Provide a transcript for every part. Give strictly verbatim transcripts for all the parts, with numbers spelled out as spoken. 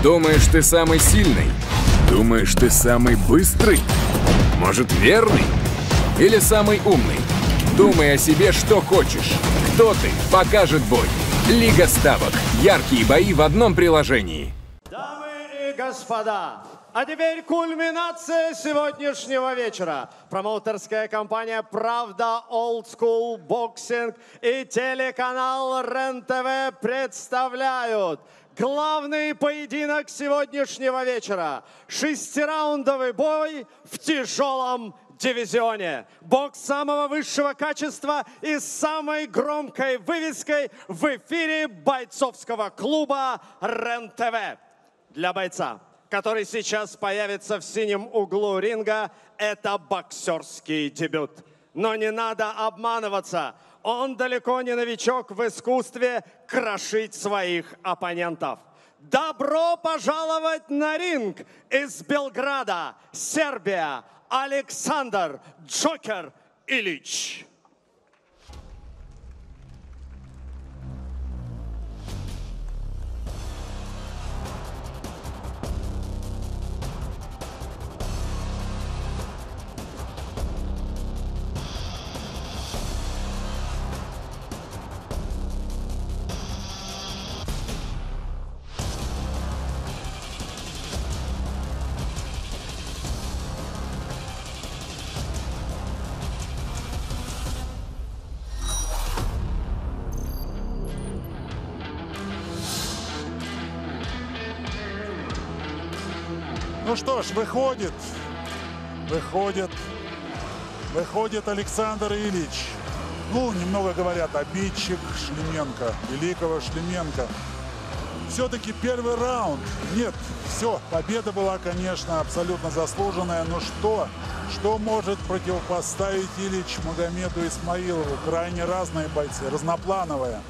Думаешь, ты самый сильный? Думаешь, ты самый быстрый? Может, верный? Или самый умный? Думай о себе, что хочешь. Кто ты? Покажет бой. Лига ставок. Яркие бои в одном приложении. Дамы и господа, а теперь кульминация сегодняшнего вечера. Промоутерская компания «Правда Old School Boxing» и телеканал РЕН-ТВ представляют главный поединок сегодняшнего вечера. Шестираундовый бой в тяжелом дивизионе. Бокс самого высшего качества и с самой громкой вывеской в эфире бойцовского клуба РЕН-ТВ. Для бойца, который сейчас появится в синем углу ринга, это боксерский дебют. Но не надо обманываться. Он далеко не новичок в искусстве крошить своих оппонентов. Добро пожаловать на ринг из Белграда, Сербия, Александр Джокер Ильич. Ну что ж, выходит, выходит, выходит Александр Ильич. Ну, немного говорят, обидчик Шлеменко, великого Шлеменко. Все-таки первый раунд. Нет, все, победа была, конечно, абсолютно заслуженная. Но что, что может противопоставить Ильич Магомеду Исмаилову? Крайне разные бойцы, разноплановые.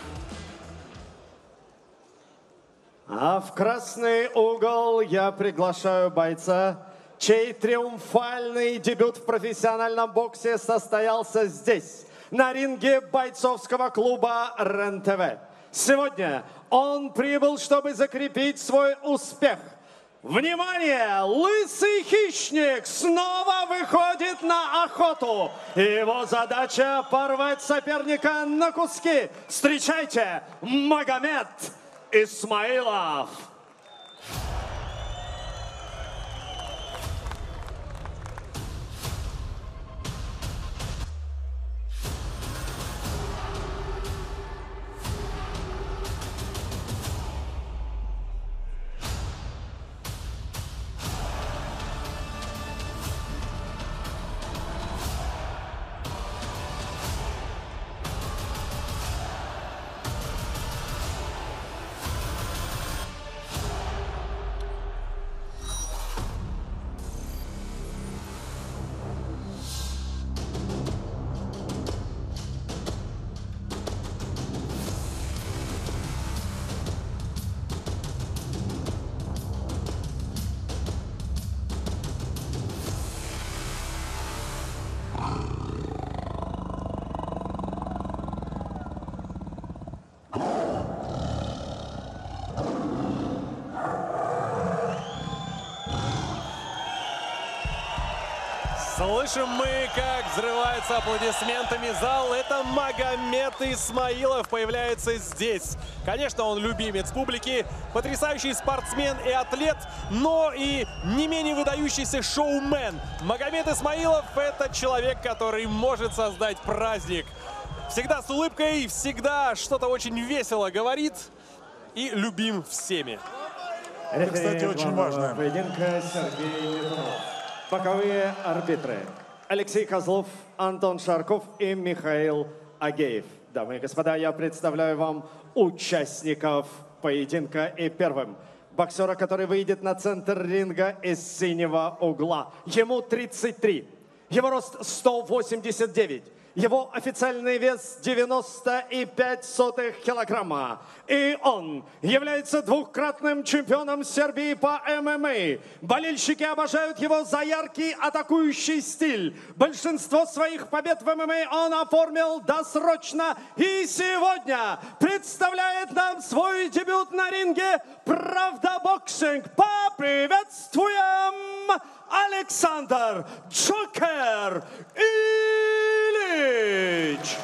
А в красный угол я приглашаю бойца, чей триумфальный дебют в профессиональном боксе состоялся здесь, на ринге бойцовского клуба РЕН-ТВ. Сегодня он прибыл, чтобы закрепить свой успех. Внимание! Лысый хищник снова выходит на охоту. Его задача — порвать соперника на куски. Встречайте, Магомед Исмаилов. Слышим мы, как взрывается аплодисментами зал. Это Магомед Исмаилов появляется здесь. Конечно, он любимец публики, потрясающий спортсмен и атлет, но и не менее выдающийся шоумен. Магомед Исмаилов — это человек, который может создать праздник. Всегда с улыбкой, всегда что-то очень весело говорит и любим всеми. Это, кстати, очень важно. Поединка Сергей Летунов. Боковые арбитры: Алексей Козлов, Антон Шарков и Михаил Агеев. Дамы и господа, я представляю вам участников поединка. И первым боксера, который выйдет на центр ринга из синего угла. Ему тридцать три. Его рост сто восемьдесят девять. Его официальный вес девяносто и пять сотых килограмма. И он является двукратным чемпионом Сербии по эм эм а. Болельщики обожают его за яркий атакующий стиль. Большинство своих побед в эм эм а он оформил досрочно. И сегодня представляет нам свой дебют на ринге «Правда Боксинг». Поприветствуем Александр Джокер Илич!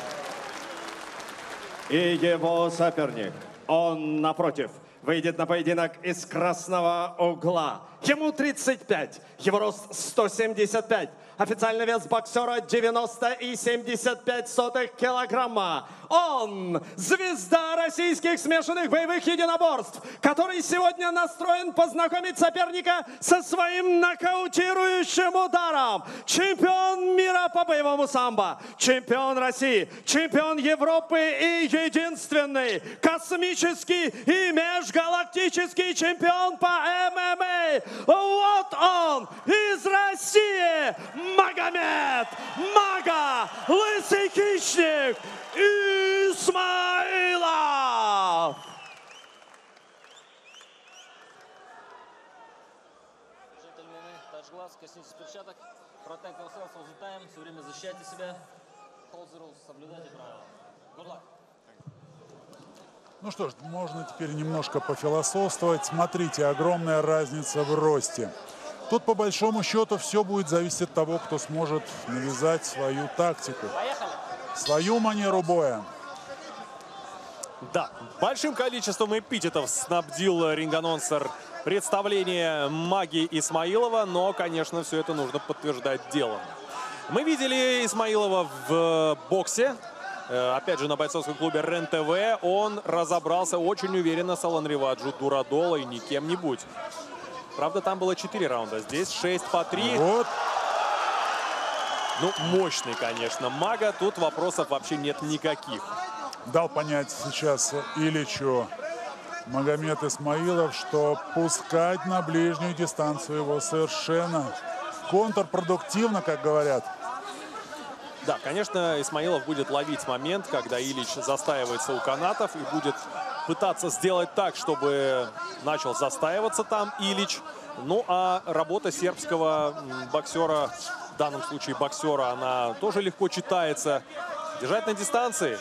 И его соперник, он, напротив, выйдет на поединок из красного угла. Ему тридцать пять, его рост сто семьдесят пять. Официальный вес боксера девяносто и семьдесят пять сотых килограмма. Он звезда российских смешанных боевых единоборств, который сегодня настроен познакомить соперника со своим нокаутирующим ударом. Чемпион мира по боевому самбо, чемпион России, чемпион Европы и единственный космический и межгалактический чемпион по эм эм а. Вот он из России! Магомед Мага, лысый хищник Исмаилов! Джентльмены, touch глаз, коснитесь перчаток. Protect yourself all the time. Все время защищайте себя. Hold the rules, соблюдайте правила. Good luck. Ну что ж, можно теперь немножко пофилософствовать. Смотрите, огромная разница в росте. Тут, по большому счету, все будет зависеть от того, кто сможет навязать свою тактику, свою манеру боя. Да, большим количеством эпитетов снабдил ринг-анонсер представление Маги Исмаилова, но, конечно, все это нужно подтверждать делом. Мы видели Исмаилова в боксе, опять же, на бойцовском клубе РЕН-ТВ. Он разобрался очень уверенно с Аланриваджу Дурадола и не кем-нибудь. Правда, там было четыре раунда, здесь шесть по три. Вот. Ну, мощный, конечно, Мага. Тут вопросов вообще нет никаких. Дал понять сейчас Иличу Магомед Исмаилов, что пускать на ближнюю дистанцию его совершенно контрпродуктивно, как говорят. Да, конечно, Исмаилов будет ловить момент, когда Илич застаивается у канатов и будет пытаться сделать так, чтобы начал застаиваться там Илич. Ну, а работа сербского боксера, в данном случае боксера, она тоже легко читается. Держать на дистанции,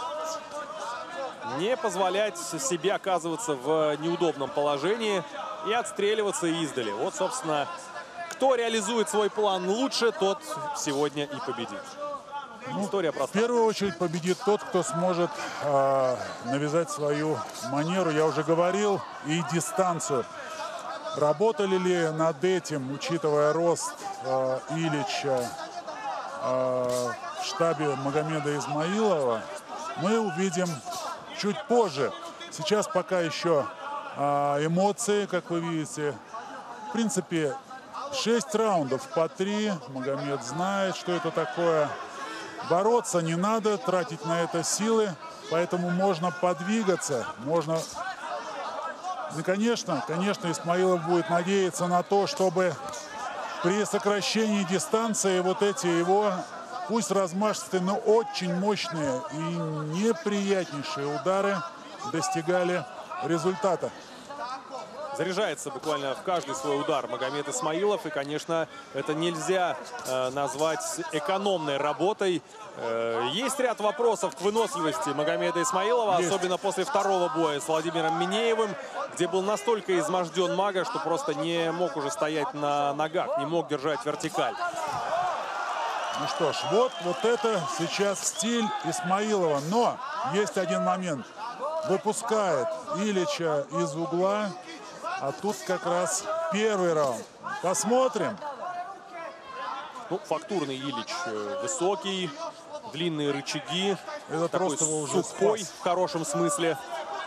не позволять себе оказываться в неудобном положении и отстреливаться издали. Вот, собственно, кто реализует свой план лучше, тот сегодня и победит. Ну, История в проста. первую очередь победит тот, кто сможет э, навязать свою манеру. Я уже говорил, и дистанцию. Работали ли над этим, учитывая рост э, Илича э, в штабе Магомеда Исмаилова, мы увидим чуть позже. Сейчас пока еще э, эмоции, как вы видите. В принципе, шесть раундов по три. Магомед знает, что это такое. Бороться не надо, тратить на это силы, поэтому можно подвигаться, можно... И, конечно, конечно, Исмаилов будет надеяться на то, чтобы при сокращении дистанции вот эти его, пусть размашистые, но очень мощные и неприятнейшие удары достигали результата. Заряжается буквально в каждый свой удар Магомед Исмаилов. И, конечно, это нельзя э, назвать экономной работой. Э, есть ряд вопросов к выносливости Магомеда Исмаилова, Есть. особенно после второго боя с Владимиром Минеевым, где был настолько изможден Мага, что просто не мог уже стоять на ногах, не мог держать вертикаль. Ну что ж, вот, вот это сейчас стиль Исмаилова. Но есть один момент. Выпускает Илича из угла. А тут как раз первый раунд. Посмотрим. Ну, фактурный Илич э, высокий, длинные рычаги. Это такой просто его уже сухой спас. в хорошем смысле.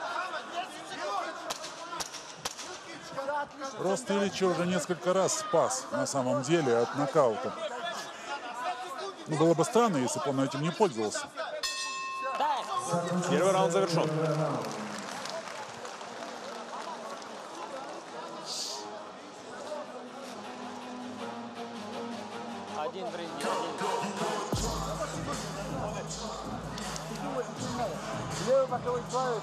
Рост Илича уже несколько раз спас на самом деле от нокаута. Ну, было бы странно, если бы он этим не пользовался. Первый раунд завершен. Один в ринге, один. Левый боковой плавает.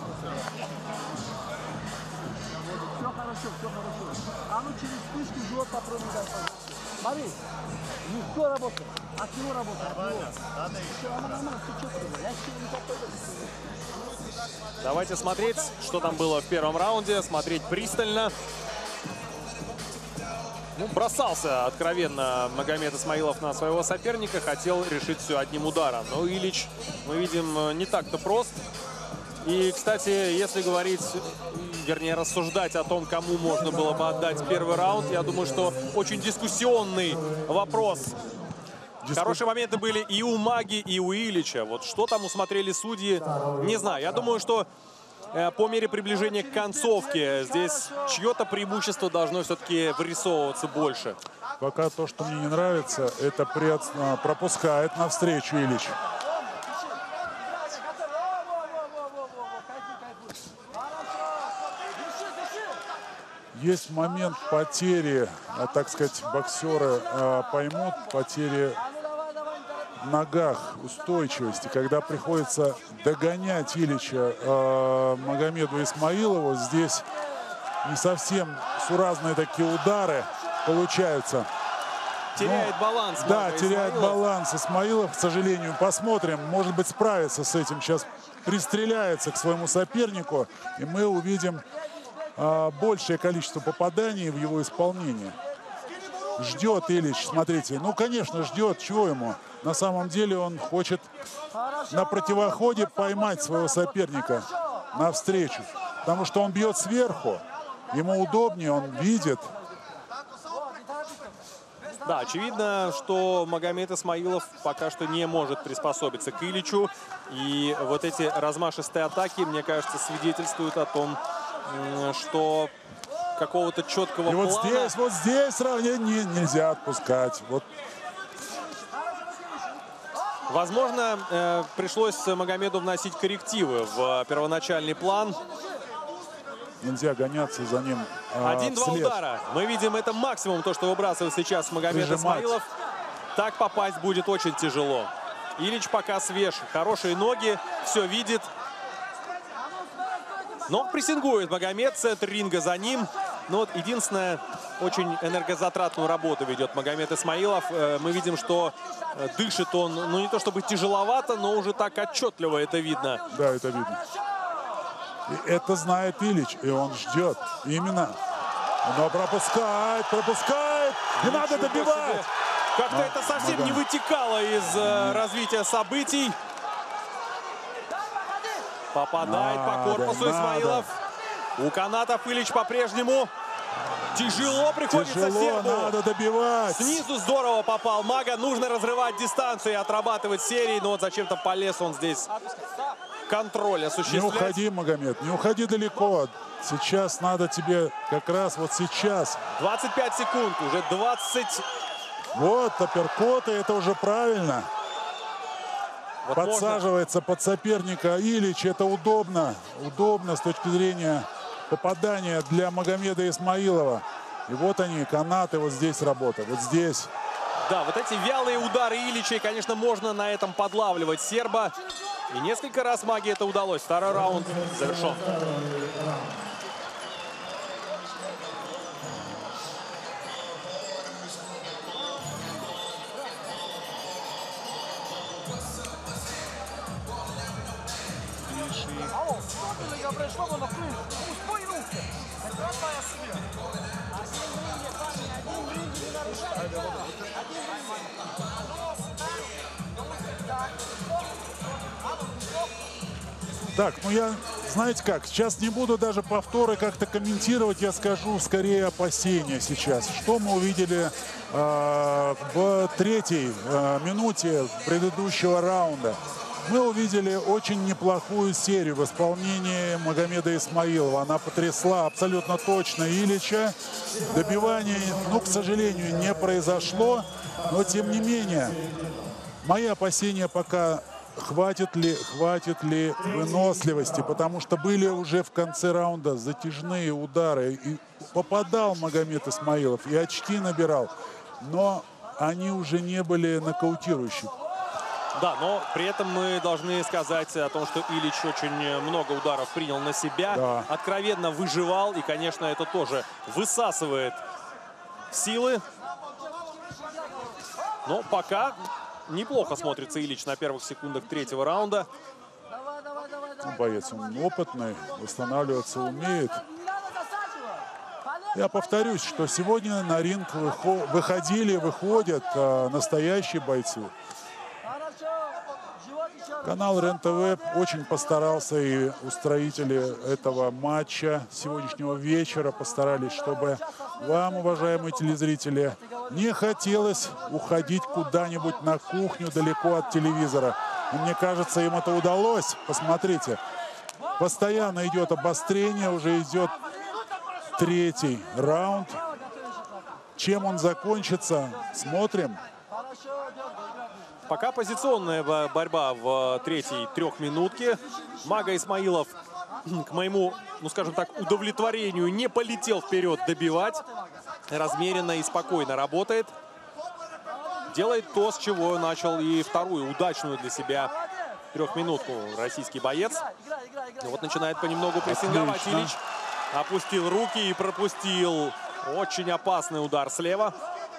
Все хорошо, все хорошо. А ну через вспышку живот попробуй дай, пожалуйста. Смотри, ну что работает? От чего работает? Нормально, надо еще. Нормально, все четко. Я еще не такой. Давайте смотреть, что там было в первом раунде, смотреть пристально. Ну, бросался откровенно Магомед Исмаилов на своего соперника, хотел решить все одним ударом. Но Ильич, мы видим, не так-то прост. И, кстати, если говорить, вернее, рассуждать о том, кому можно было бы отдать первый раунд, я думаю, что очень дискуссионный вопрос. Диску... Хорошие моменты были и у Маги, и у Ильича. Вот что там усмотрели судьи, не знаю. Я думаю, что э, по мере приближения к концовке здесь чье-то преимущество должно все-таки вырисовываться больше. Пока то, что мне не нравится, это пред... пропускает навстречу Ильич. Есть момент потери, так сказать, боксеры э, поймут, потери в ногах, устойчивости, когда приходится догонять Ильича э, Магомеду Исмаилову. Здесь не совсем суразные такие удары получаются. Теряет Но, баланс. Да, теряет Исмаилов. баланс Исмаилов, к сожалению. Посмотрим, может быть, справится с этим. Сейчас пристреляется к своему сопернику, и мы увидим большее количество попаданий в его исполнении. Ждет Ильич, смотрите. Ну, конечно, ждет. Чего ему? На самом деле он хочет на противоходе поймать своего соперника навстречу. Потому что он бьет сверху. Ему удобнее, он видит. Да, очевидно, что Магомед Исмаилов пока что не может приспособиться к Ильичу. И вот эти размашистые атаки, мне кажется, свидетельствуют о том, что какого-то четкого и вот плана... здесь, вот здесь сравнение нельзя отпускать. Вот. Возможно, э, пришлось Магомеду вносить коррективы в первоначальный план. Нельзя гоняться за ним э, Один-два удара. Мы видим, это максимум, то, что выбрасывает сейчас Магомед Прижимать. Исмаилов. Так попасть будет очень тяжело. Ильич пока свеж. Хорошие ноги, все видит. Но прессингует Магомед, центр ринга за ним. Но вот единственное, очень энергозатратную работу ведет Магомед Исмаилов. Мы видим, что дышит он, ну не то чтобы тяжеловато, но уже так отчетливо это видно. Да, это видно. И это знает Ильич, и он ждет. Именно. Но пропускает, пропускает. Не Ничего надо добивать. себе. Как-то А, это совсем Магомед. не вытекало из э, развития событий. Попадает Надо, по корпусу надо. Исмаилов. У канатов Ильич по-прежнему. Тяжело приходится Тяжело, сербу. надо добивать. Снизу здорово попал Мага. Нужно разрывать дистанцию и отрабатывать серии. Но вот зачем-то полез он здесь контроль Не осуществлять. уходи, Магомед, не уходи далеко. Сейчас надо тебе как раз вот сейчас. двадцать пять секунд, уже двадцать. Вот, апперкоты, это уже правильно. Вот Подсаживается под соперника Ильич. Это удобно. Удобно с точки зрения попадания для Магомеда Исмаилова. И вот они, канаты, вот здесь работа. Вот здесь. Да, вот эти вялые удары Ильича, конечно, можно на этом подлавливать серба. И несколько раз Маге это удалось. Второй раунд завершен. Так, ну я, знаете как, сейчас не буду даже повторы как-то комментировать, я скажу скорее опасения сейчас. Что мы увидели э, в третьей э, минуте предыдущего раунда? Мы увидели очень неплохую серию в исполнении Магомеда Исмаилова. Она потрясла абсолютно точно Ильича. Добивание, ну, к сожалению, не произошло, но тем не менее, мои опасения пока... Хватит ли, хватит ли выносливости, потому что были уже в конце раунда затяжные удары. И попадал Магомед Исмаилов, и очки набирал, но они уже не были нокаутирующими. Да, но при этом мы должны сказать о том, что Ильич очень много ударов принял на себя. Да. Откровенно выживал. И, конечно, это тоже высасывает силы. Но пока неплохо смотрится Ильич на первых секундах третьего раунда. Боец, он опытный, восстанавливаться умеет. Я повторюсь, что сегодня на ринг выходили, выходят а, настоящие бойцы. Канал РЕН-ТВ очень постарался, и устроители этого матча сегодняшнего вечера постарались, чтобы вам, уважаемые телезрители, не хотелось уходить куда-нибудь на кухню далеко от телевизора. И мне кажется, им это удалось. Посмотрите, постоянно идет обострение, уже идет третий раунд. Чем он закончится, смотрим. Пока позиционная борьба в третьей трехминутке. Мага Исмаилов, к моему, ну скажем так, удовлетворению, не полетел вперед добивать. Размеренно и спокойно работает. Делает то, с чего начал и вторую удачную для себя трехминутку российский боец. И вот начинает понемногу прессинговать Ильич. Опустил руки и пропустил очень опасный удар слева.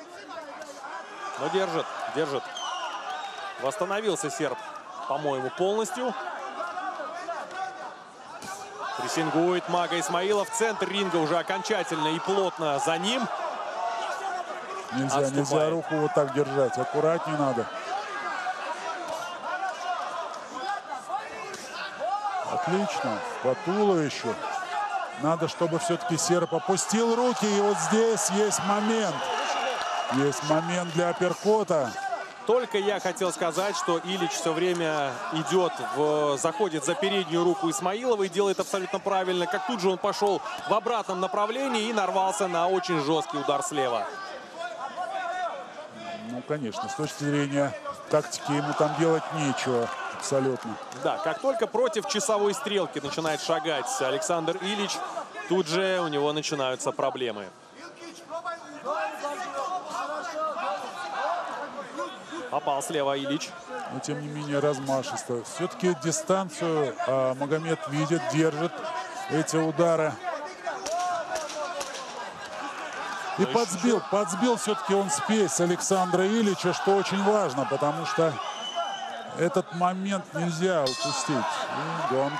Но держит, держит. Восстановился серб, по-моему, полностью. Прессингует Мага Исмаилов. Центр ринга уже окончательно и плотно за ним. Нельзя, Отступает. нельзя руку вот так держать. Аккуратнее надо. Отлично. По туловищу. Надо, чтобы все-таки серб опустил руки. И вот здесь есть момент. Есть момент для апперкота. Только я хотел сказать, что Ильич все время идет, в, заходит за переднюю руку Исмаилова и делает абсолютно правильно. Как тут же он пошел в обратном направлении и нарвался на очень жесткий удар слева. Ну, конечно, с точки зрения тактики ему там делать нечего. Абсолютно. Да, как только против часовой стрелки начинает шагать Александр Ильич, тут же у него начинаются проблемы. Попал слева Ильич. Но тем не менее размашисто. Все-таки дистанцию а, Магомед видит, держит эти удары. И Но подсбил, еще... подсбил все-таки он спесь Александра Ильича, что очень важно, потому что этот момент нельзя упустить. И гонг.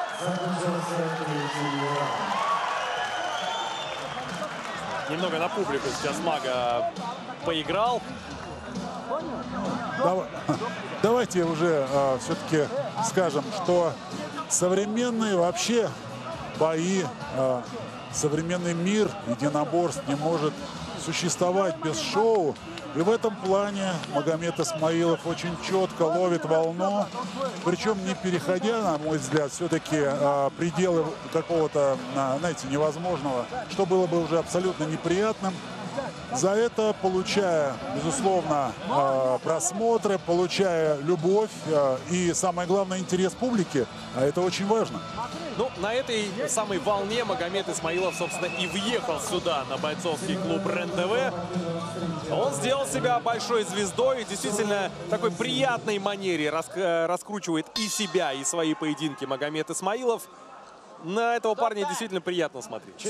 Немного на публику сейчас Мага поиграл. Давай, давайте уже а, все-таки скажем, что современные вообще бои, а, современный мир единоборств не может существовать без шоу. И в этом плане Магомед Исмаилов очень четко ловит волну, причем не переходя, на мой взгляд, все-таки а, пределы какого-то, знаете, невозможного, что было бы уже абсолютно неприятным. За это получая, безусловно, просмотры, получая любовь и, самое главное, интерес публики. А это очень важно. Ну, на этой самой волне Магомед Исмаилов, собственно, и въехал сюда, на бойцовский клуб РЕН-ТВ. Он сделал себя большой звездой. Действительно, в такой приятной манере раскручивает и себя, и свои поединки Магомед Исмаилов. На этого парня действительно приятно смотреть.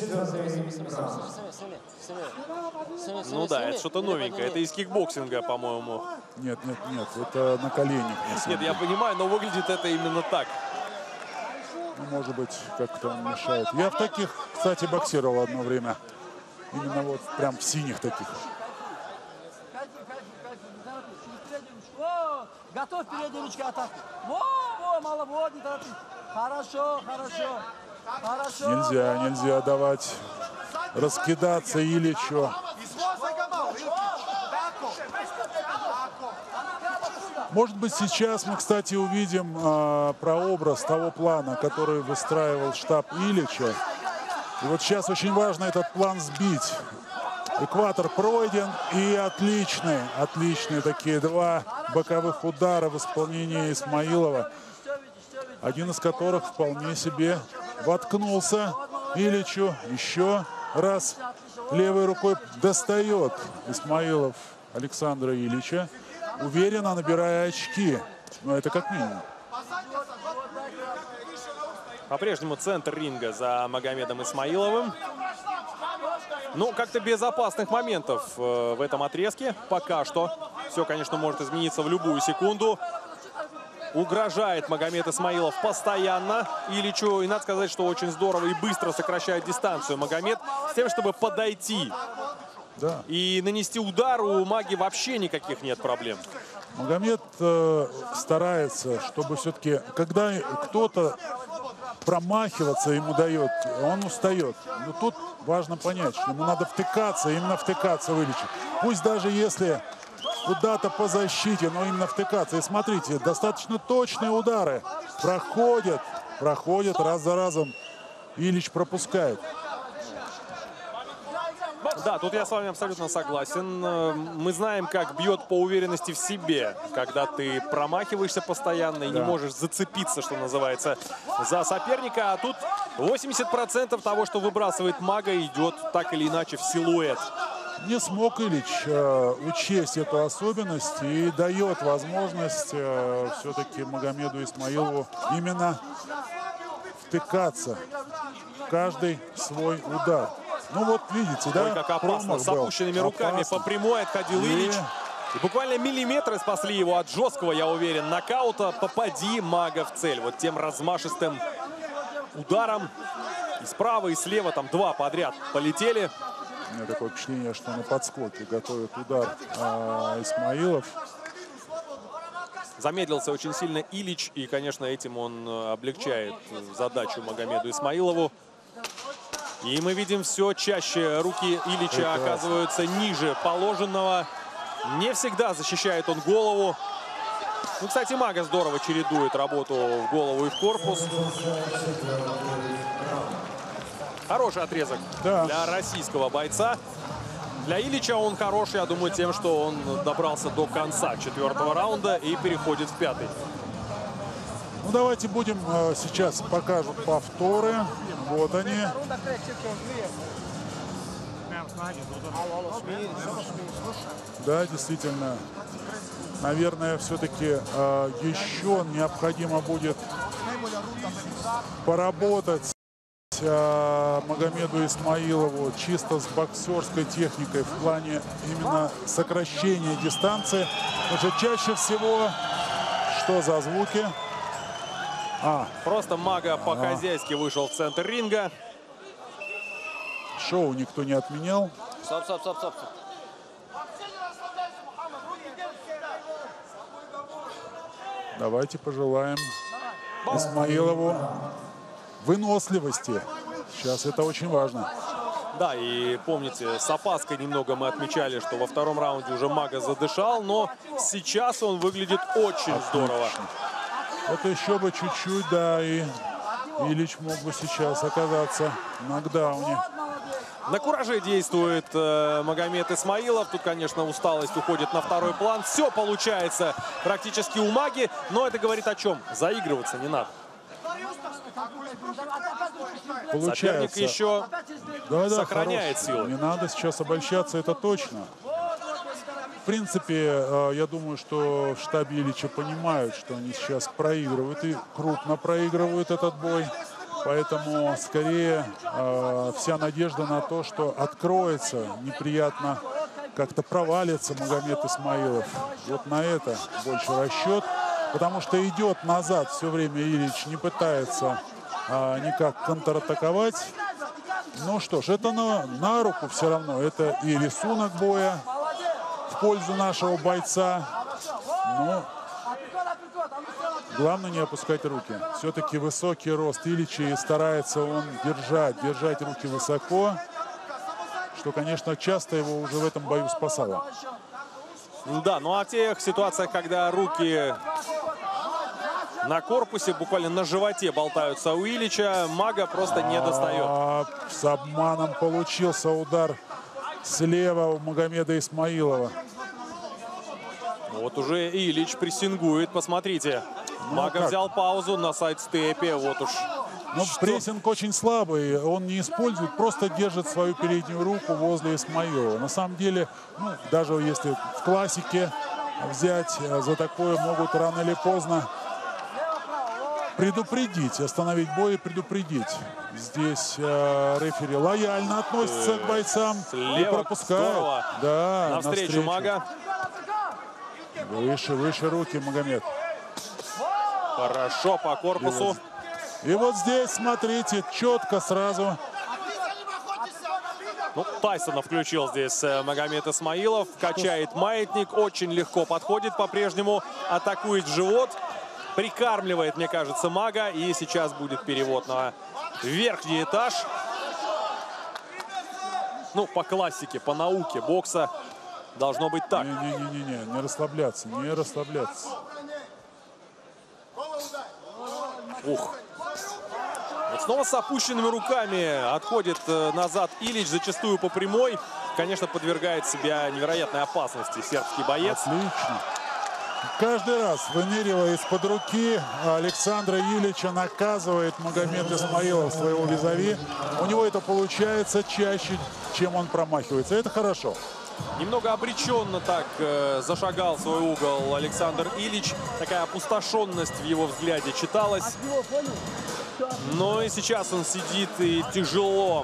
Ну да, это что-то новенькое. Это из кикбоксинга, по-моему. Нет, нет, нет, это на коленях. Нет, я понимаю, но выглядит это именно так. Ну, может быть, как-то он мешает. Я в таких, кстати, боксировал одно время. Именно вот прям в синих таких. Готов передней ручкой атаки. Во, во, мало, вот, не торопись. Хорошо, хорошо, хорошо. Нельзя, нельзя давать раскидаться Ильичу. Может быть, сейчас мы, кстати, увидим э, прообраз того плана, который выстраивал штаб Ильича. И вот сейчас очень важно этот план сбить. Экватор пройден, и отличные, отличные такие два боковых удара в исполнении Исмаилова. Один из которых вполне себе воткнулся Ильичу. Еще раз левой рукой достает Исмаилов Александра Ильича, уверенно набирая очки. Ну, это как минимум. По-прежнему центр ринга за Магомедом Исмаиловым. Ну, как-то без опасных моментов э, в этом отрезке пока что. Все, конечно, может измениться в любую секунду. Угрожает Магомед Исмаилов постоянно Ильичу. И надо сказать, что очень здорово и быстро сокращает дистанцию Магомед с тем, чтобы подойти. Да. И нанести удар у Маги вообще никаких нет проблем. Магомед э, старается, чтобы все-таки, когда кто-то промахиваться ему дает, он устает. Но тут важно понять, что ему надо втыкаться, именно втыкаться в Ильича. Пусть даже если куда-то по защите, но именно втыкаться. И смотрите, достаточно точные удары проходят, проходят раз за разом. Ильич пропускает. Да, тут я с вами абсолютно согласен. Мы знаем, как бьет по уверенности в себе, когда ты промахиваешься постоянно и да. не можешь зацепиться, что называется, за соперника. А тут восемьдесят процентов того, что выбрасывает Мага, идет так или иначе в силуэт. Не смог Ильич э, учесть эту особенность и дает возможность э, все-таки Магомеду Исмаилову именно втыкаться в каждый свой удар. Ну вот видите, да? Ой, как опасно. С опущенными руками опасно. По прямой отходил и... Ильич. И буквально миллиметры спасли его от жесткого, я уверен, нокаута. Попади Мага в цель. Вот тем размашистым ударом. И справа, и слева там два подряд полетели. У меня такое впечатление, что на подскоке готовит удар а, Исмаилов. Замедлился очень сильно Ильич. И, конечно, этим он облегчает задачу Магомеду Исмаилову. И мы видим, все чаще руки Ильича Прекрасно. Оказываются ниже положенного. Не всегда защищает он голову. Ну, кстати, Мага здорово чередует работу в голову и в корпус. Хороший отрезок да. для российского бойца. Для Ильича он хороший, я думаю, тем, что он добрался до конца четвертого раунда и переходит в пятый. Ну, давайте будем э, сейчас покажут повторы. Вот они. Да, действительно. Наверное, все-таки э, еще необходимо будет поработать э, Магомеду Исмаилову чисто с боксерской техникой в плане именно сокращения дистанции. Потому что чаще всего, что за звуки? А. Просто Мага по-хозяйски а. вышел в центр ринга. Шоу никто не отменял. Стоп, стоп, стоп, стоп. Давайте пожелаем Исмаилову выносливости. Сейчас это очень важно. Да, и помните, с опаской немного мы отмечали, что во втором раунде уже Мага задышал, но сейчас он выглядит очень Отлично. здорово. Вот еще бы чуть-чуть, да, и Ильич мог бы сейчас оказаться в нокдауне. На кураже действует э, Магомед Исмаилов. Тут, конечно, усталость уходит на второй план. Все получается практически у Маги, но это говорит о чем? Заигрываться не надо. Получается. Соперник еще да, да, сохраняет хорош. силы. Не надо сейчас обольщаться, это точно. В принципе, я думаю, что в штабе Ильича понимают, что они сейчас проигрывают и крупно проигрывают этот бой. Поэтому скорее вся надежда на то, что откроется, неприятно как-то провалится Магомед Исмаилов. Вот на это больше расчет. Потому что идет назад все время Ильич, не пытается а, никак контратаковать. Ну что ж, это на, на руку все равно. Это и рисунок боя в пользу нашего бойца. Но главное не опускать руки. Все-таки высокий рост Ильича, и старается он держать, держать руки высоко. Что, конечно, часто его уже в этом бою спасало. Да, ну а в тех ситуациях, когда руки на корпусе, буквально на животе болтаются у Ильича, Мага просто не достает. А, с обманом получился удар слева у Магомеда Исмаилова. Вот уже Ильич прессингует, посмотрите. Ну, Мага как? взял паузу на сайдстепе, вот уж. Но прессинг очень слабый, он не использует, просто держит свою переднюю руку возле Исмаилова. На самом деле, ну, даже если в классике взять за такое, могут рано или поздно предупредить, остановить бой и предупредить. Здесь э, рефери лояльно относится к бойцам Слева, и пропускает. здорово. Да, Навстречу, навстречу Мага. Выше, выше руки Магомед. Хорошо по корпусу. И вот здесь, смотрите, четко сразу. Ну, Тайсона включил здесь Магомед Исмаилов. Качает маятник. Очень легко подходит по-прежнему. Атакует в живот. Прикармливает, мне кажется, Мага. И сейчас будет перевод на верхний этаж. Ну, по классике, по науке бокса должно быть так. Не-не-не, не расслабляться, не расслабляться. Ух. Вот снова с опущенными руками отходит назад Ильич, зачастую по прямой. Конечно, подвергает себя невероятной опасности сербский боец. Отлично. Каждый раз, выныривая из-под руки, Александра Ильича наказывает Магомед Исмаилов своего визави. У него это получается чаще, чем он промахивается. Это хорошо. Немного обреченно так э, зашагал в свой угол Александр Ильич. Такая опустошенность в его взгляде читалась. Но и сейчас он сидит и тяжело.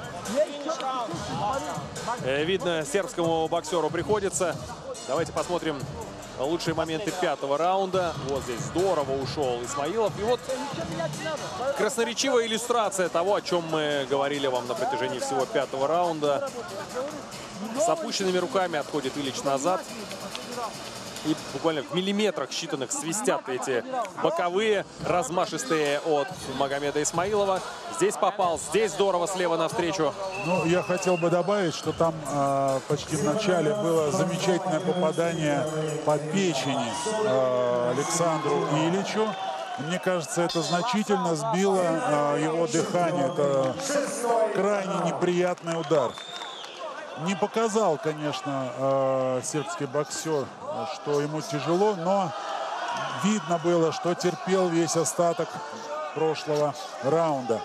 Э, видно, сербскому боксеру приходится. Давайте посмотрим лучшие моменты пятого раунда. Вот здесь здорово ушел Исмаилов. И вот красноречивая иллюстрация того, о чем мы говорили вам на протяжении всего пятого раунда. С опущенными руками отходит Ильич назад. И буквально в миллиметрах считанных свистят эти боковые, размашистые от Магомеда Исмаилова. Здесь попал, здесь здорово слева навстречу. Ну, я хотел бы добавить, что там э, почти в начале было замечательное попадание по печени э, Александру Ильичу. Мне кажется, это значительно сбило э, его дыхание. Это крайне неприятный удар. Не показал, конечно, э, сербский боксер, что ему тяжело, но видно было, что терпел весь остаток прошлого раунда.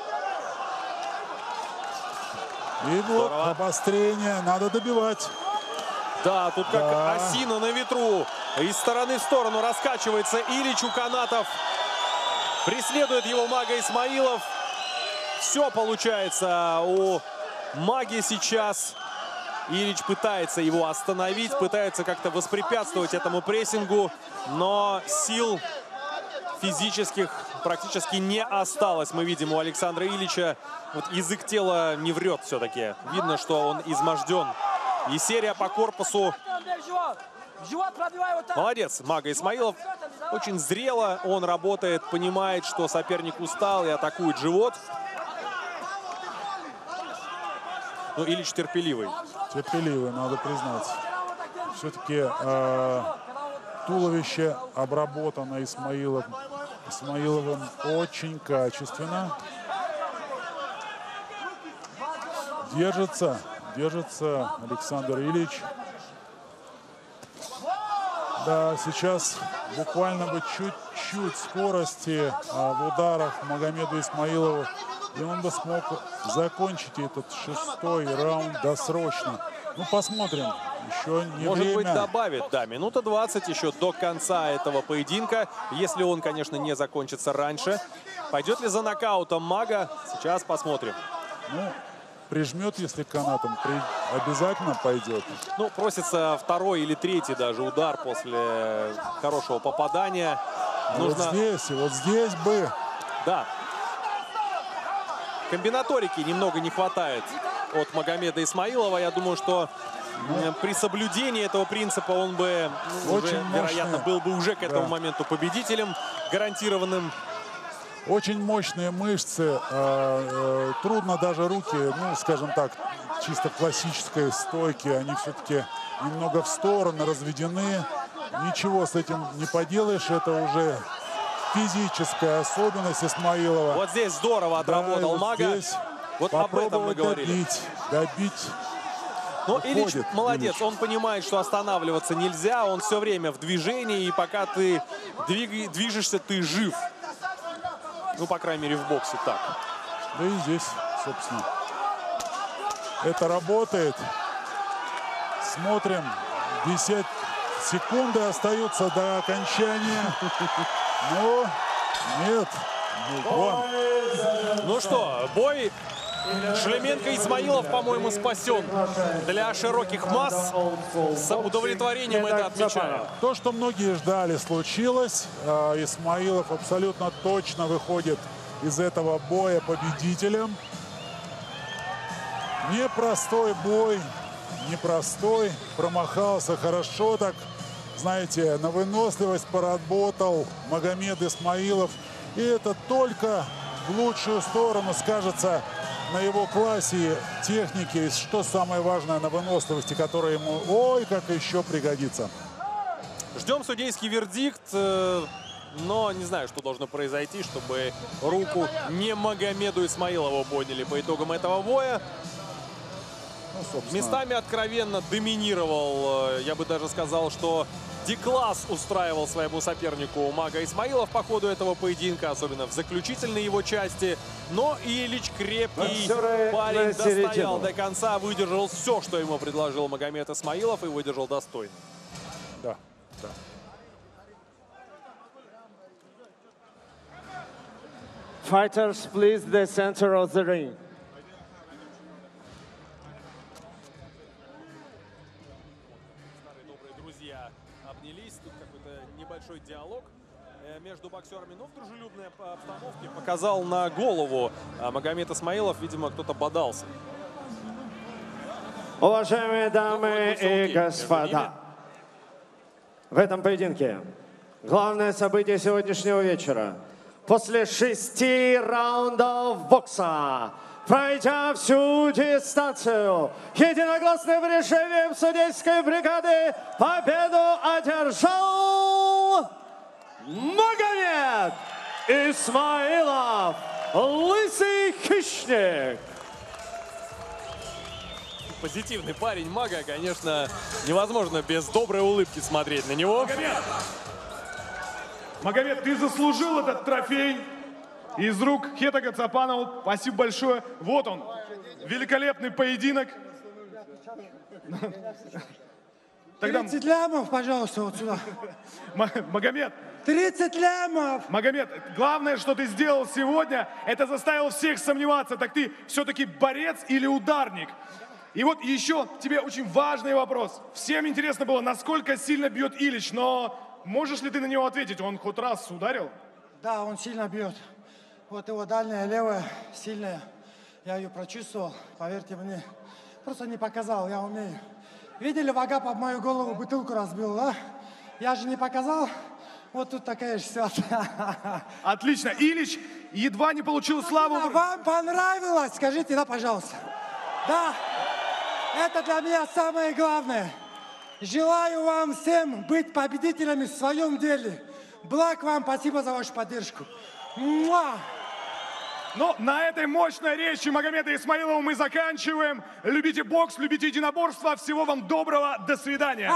И вот обострение, надо добивать. Да, тут как Да. осина на ветру. Из стороны в сторону раскачивается Ильич у канатов. Преследует его Мага Исмаилов. Все получается у Маги сейчас. Ильич пытается его остановить, пытается как-то воспрепятствовать этому прессингу, но сил физических практически не осталось. Мы видим у Александра Ильича, вот язык тела не врет все-таки. Видно, что он изможден. И серия по корпусу. Молодец, Мага Исмаилов. Очень зрело он работает, понимает, что соперник устал и атакует живот. Но Ильич терпеливый. Терпеливый, надо признать. Все-таки э, туловище обработано Исмаилов, Исмаиловым очень качественно. Держится, держится Александр Ильич. Да, сейчас буквально бы чуть-чуть скорости э, в ударах Магомеду Исмаилову. И он бы смог закончить этот шестой раунд досрочно. Ну, посмотрим. Еще не Может время. быть, добавит. Да, минута двадцать еще до конца этого поединка. Если он, конечно, не закончится раньше. Пойдет ли за нокаутом Мага? Сейчас посмотрим. Ну, прижмет, если канатом, при... обязательно пойдет. Ну, просится второй или третий даже удар после хорошего попадания. Нужно... Вот здесь, и вот здесь бы. Да. Комбинаторики немного не хватает от Магомеда Исмаилова. Я думаю, что ну, при соблюдении этого принципа он бы ну, уже, вероятно, был бы уже к этому да. моменту победителем, гарантированным. Очень мощные мышцы. Э, э, трудно даже руки, ну, скажем так, чисто в классической стойке, они все-таки немного в стороны разведены. Ничего с этим не поделаешь. Это уже физическая особенность Исмаилова. Вот здесь здорово отработал да, Мага. Здесь вот об этом мы говорили. Добить, добить. Но Ильич молодец, Ильич. Он понимает, что останавливаться нельзя. Он все время в движении, и пока ты двиг... движешься, ты жив. Ну, по крайней мере, в боксе так. Да и здесь, собственно, это работает. Смотрим. секунды остаются до окончания. Но нет. Ну, ну что, бой Шлеменко-Исмаилов, по-моему, спасен для широких масс. С удовлетворением это отмечаю. То, что многие ждали, случилось. Исмаилов абсолютно точно выходит из этого боя победителем. Непростой бой, непростой. Промахался хорошо так, знаете, на выносливость поработал Магомед Исмаилов. И это только в лучшую сторону скажется на его классе техники. И что самое важное, на выносливости, которая ему, ой, как еще пригодится. Ждем судейский вердикт. Но не знаю, что должно произойти, чтобы руку не Магомеду Исмаилову подняли по итогам этого боя. Ну, местами откровенно доминировал, я бы даже сказал, что Ди-класс устраивал своему сопернику Мага Исмаилов по ходу этого поединка, особенно в заключительной его части. Но Ильич крепкий парень, достоял до конца, выдержал все, что ему предложил Магомед Исмаилов, и выдержал достойно. Да, да. Fighters, please, the center of the ring. Старые добрые друзья обнялись. Тут какой-то небольшой диалог между боксерами, но в дружелюбной обстановке показал на голову Магомед Исмаилов. Видимо, кто-то бодался. Уважаемые дамы и господа, в этом поединке главное событие сегодняшнего вечера. После шести раундов бокса, пройдя всю дистанцию, единогласным решением судейской бригады победу одержал Магомед Исмаилов, лысый хищник. Позитивный парень Мага, конечно, невозможно без доброй улыбки смотреть на него. Магомед! Магомед, ты заслужил этот трофей из рук Хета Гацапанова. Спасибо большое. Вот он, великолепный поединок. Тогда... тридцать лямов, пожалуйста, вот сюда. Магомед. тридцать лямов. Магомед, главное, что ты сделал сегодня, это заставил всех сомневаться, так ты все-таки борец или ударник? И вот еще тебе очень важный вопрос. Всем интересно было, насколько сильно бьет Ильич, но можешь ли ты на него ответить? Он хоть раз ударил? Да, он сильно бьет. Вот его дальняя левая сильная. Я ее прочувствовал, поверьте мне. Просто не показал, я умею. Видели, Вагап об мою голову бутылку разбил, да? Я же не показал. Вот тут такая же ситуация. Отлично. Ильич едва не получил славу. А вам понравилось? Скажите, да, пожалуйста. Да. Это для меня самое главное. Желаю вам всем быть победителями в своем деле. Благ вам, спасибо за вашу поддержку. Муа! Ну, на этой мощной речи Магомеда Исмаилова мы заканчиваем. Любите бокс, любите единоборство. Всего вам доброго. До свидания.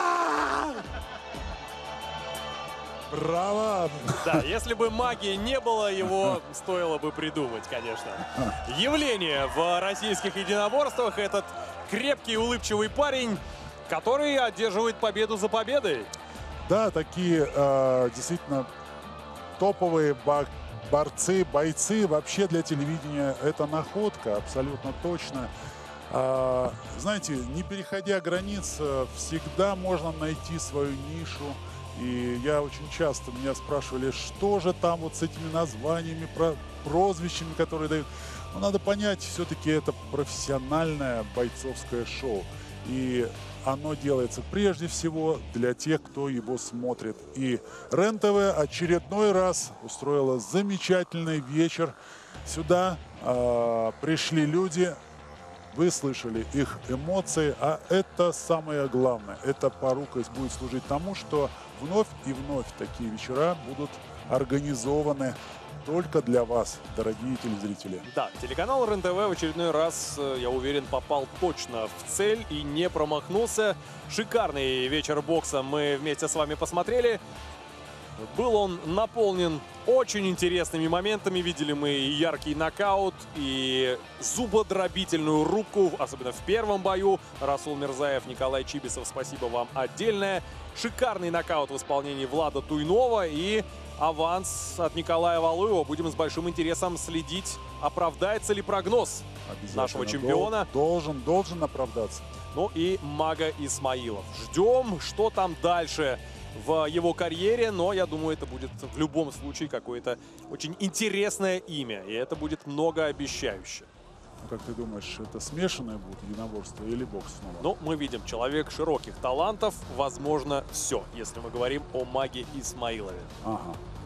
Браво! Да, если бы магии не было, его стоило бы придумать, конечно. Явление в российских единоборствах. Этот крепкий, улыбчивый парень, который одерживает победу за победой. Да, такие э, действительно топовые борцы, бойцы. Вообще для телевидения это находка, абсолютно точно. Э, знаете, не переходя границ, всегда можно найти свою нишу. И я очень часто меня спрашивали, что же там вот с этими названиями, про, прозвищами, которые дают. Но надо понять, все-таки это профессиональное бойцовское шоу. И оно делается прежде всего для тех, кто его смотрит. И РЕН-ТВ очередной раз устроила замечательный вечер. Сюда э, пришли люди, вы слышали их эмоции, а это самое главное. Это порукость будет служить тому, что вновь и вновь такие вечера будут организованы только для вас, дорогие телезрители. Да, телеканал РЕН-ТВ в очередной раз, я уверен, попал точно в цель и не промахнулся. Шикарный вечер бокса мы вместе с вами посмотрели. Был он наполнен очень интересными моментами. Видели мы и яркий нокаут, и зубодробительную рубку, особенно в первом бою. Расул Мирзаев, Николай Чибисов, спасибо вам отдельное. Шикарный нокаут в исполнении Влада Туйнова и аванс от Николая Валуева. Будем с большим интересом следить, оправдается ли прогноз нашего чемпиона. Должен, должен оправдаться. Ну и Мага Исмаилов. Ждем, что там дальше в его карьере, но я думаю, это будет в любом случае какое-то очень интересное имя, и это будет многообещающе. Как ты думаешь, это смешанное будет единоборство или бокс снова? Ну, мы видим, человек широких талантов, возможно, все, если мы говорим о Маге Исмаилове. Ага.